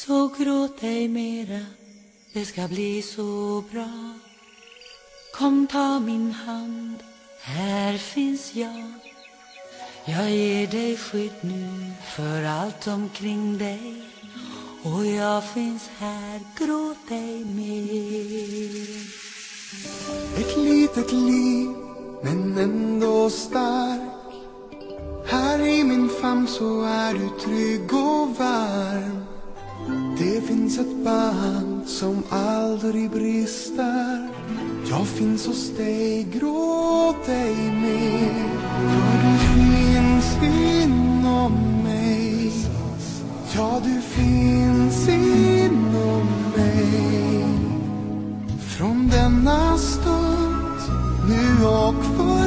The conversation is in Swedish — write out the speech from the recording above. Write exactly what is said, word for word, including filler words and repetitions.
Så gråt ej mera, det ska bli så bra. Kom, ta min hand, här finns jag. Jag ger dig skydd nu för allt omkring dig. Och jag finns här, gråt ej mer. Ett litet liv, men ändå stark. Här i min famn så är du trygg och varm. Det finns ett band som aldrig brister. Jag finns hos dig, gråt ej mer. För du finns inom mig. Ja, du finns inom mig. Från denna stund, nu och för